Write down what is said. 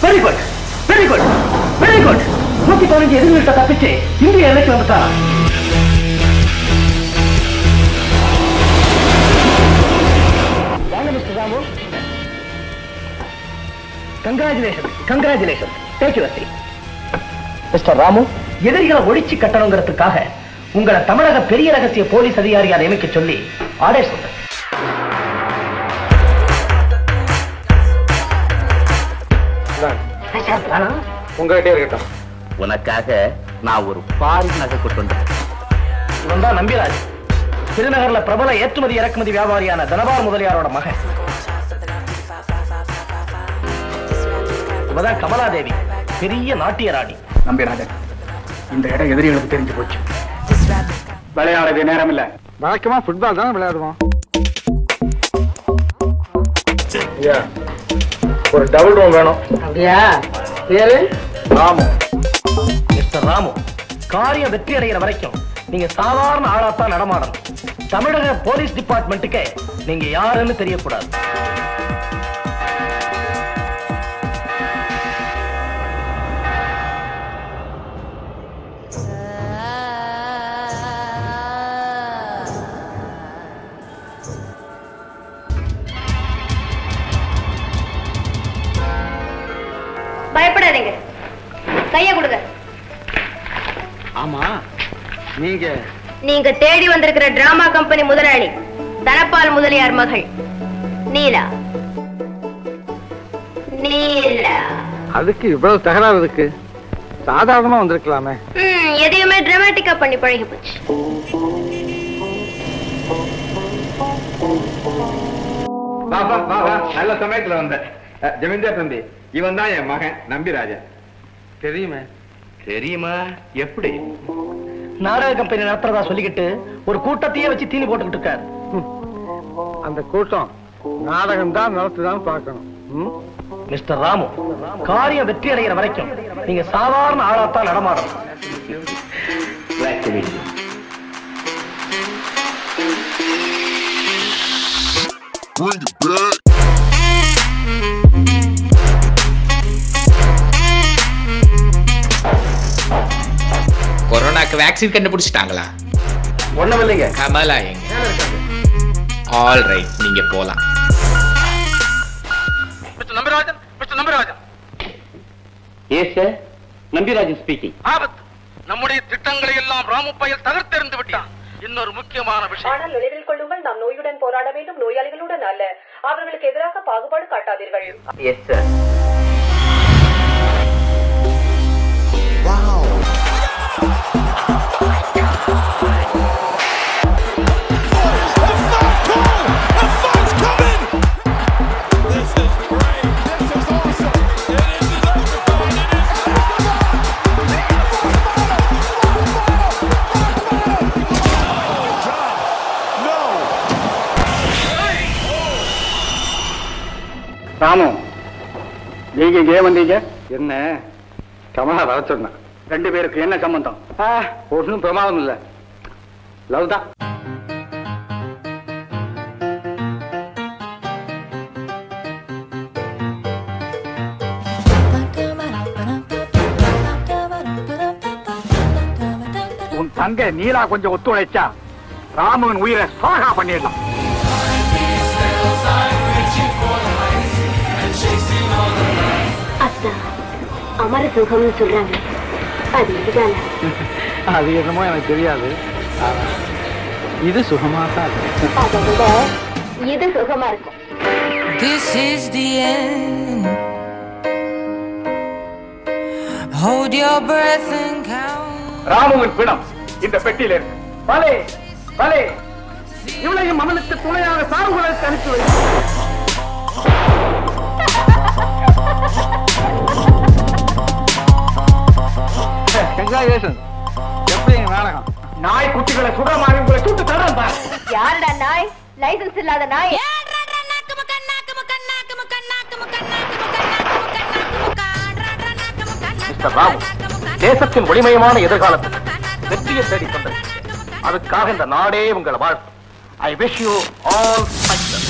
Very good very good very good. 115 எதிர்கிட்ட தப்பிச்சு இந்திய எல்லைக்கு வந்துட்டாரா? வாங்க mister Ramu. Congratulation congratulation. Take your seat. Mister Ramu, எதிரிகளை ஒழிச்சு கட்டணுங்கிறதுக்காக உங்களை தமிழக பெரிய ரகசிய போலீஸ் அதிகாரியா நியமிக்க சொல்லி ஆர்டர் சொல்றேன். உங்ககிட்டே இருக்கட்டும். உனக்காக நான் ஒரு பாரின் நகை கொண்டு வந்தேன். இவன் தான் நம்பிராஜ், திருநகர்ல பிரபல ஏற்றுமதி இறக்குமதி வியாபாரியான தனபார் முதலியாரோட மகன். இவதான் கமலாதேவி, பெரிய நாட்டிய ராணி. நம்பிராஜன், இந்த இடம் எதிரிகளுக்கு தெரிஞ்சு போச்சு. விளையாடுறது நேரம் இல்ல. வழக்கமா ஃபுட்பால் தான் விளையாடுவோம். ஒரு டபுள் ரூம் வேணும். அப்படியா? பேரு ராமு. மிஸ்டர் ராமு, காரியம் வெற்றி அடைகிற வரைக்கும் நீங்க சாதாரண ஆளாத்தான் நடமாடணும். தமிழக போலீஸ் டிபார்ட்மெண்ட்டுக்கு நீங்க யாருன்னு தெரியக்கூடாது. பயப்படாதீங்க, கைய கொடுங்க. ஆமா, நீங்க தேடி வந்திருக்கிற டிராமா கம்பெனி முதலாளி தனபால் முதலியார் மகள் நீலா. நீலா, அதுக்கு இவ்வளவு தகராறு இருக்கு? சாதாரணமா வந்திருக்கலாமே. எதையுமே டிராமாட்டிக்கா பண்ணி பழகி போச்சு. நல்ல சமயத்துல வந்த ஜமீன்தார் தம்பி, இவன் தான் என் மகன் நம்பிராஜன். தெரியுமே. தெரியுமா? எப்படி? நாடக கம்பெனி நடத்துறதா சொல்லிக்கிட்டு ஒரு கூட்டத்தையே வச்சு தீனி போட்டுக்கிட்டு இருக்காரு. அந்த கூட்டம் நாடகம் தான் நடத்துதான் பார்க்கணும். மிஸ்டர் ராமு, காரியம் வெற்றி அடைகிற வரைக்கும் நீங்க சாதாரண ஆளாத்தான் நடமாடணும். கொரோனாக்கு வேக்சின் கண்டுபிடிச்சிட்டாங்களா? ஒண்ணும் இல்லைங்க. கமலா எங்க? ஆல் ரைட், நீங்க போலாம். Mister Nambirajan, mister Nambirajan. Yes sir, Nambirajan speaking. ஆபத்து. நம்முடைய திட்டங்களை எல்லாம் ராமு பயல் தகர்த்தெறிந்து விட்டான். இன்னொரு முக்கியமான விஷயம். ஆனால் நினைவில் கொள்ளுங்கள், நாம் நோயுடன் போராட வேண்டும், நோயாளிகளுடன் அல்ல. அவர்களுக்கு எதிராக பாகுபாடு காட்டாதீர்கள். Yes sir. ராமு, நீங்க இங்கே வந்தீங்க? என்ன கமலா வர சொன்ன? ரெண்டு பேருக்கு என்ன சம்பந்தம்? ஒன்றும் பிரமாதம் இல்ல, லவ் தான். உன் தங்கை நீலா கொஞ்சம் ஒத்துழைச்சா ராமுவின் உயிரை சாகா பண்ணிடலாம். அமர சுகம்னு சொல்றாங்க, அது இதுதானே? அது என்னமோ எனக்கு தெரியாது, இது சுகமா தான் இருக்கும். அதை விட இது சுகமா இருக்கும். This is the end. Hold your breath and count. ராமுவின் பிணம் இந்த பெட்டியில இருக்கு. பலே பலே, இவளையும் அவனுக்கு துணையாக சாவுகளுக்கு அனுப்பி வை. கங்க்ராச்சுலேஷன். எப்படி நாடகம்? நாய் குட்டிகளை சுட மாதிரி உங்களை சுட்டு தரேன் பாரு. யாருடா நாய்? லைசன்ஸ் இல்லாத நாய். மிஸ்டர் ராமு, தேசத்தின் ஒளிமயமான எதிர்காலத்துக்கு வெற்றியை தேடி தந்தது. அதுக்காக இந்த நாடே உங்களை வாழ்த்து. I wish you all success.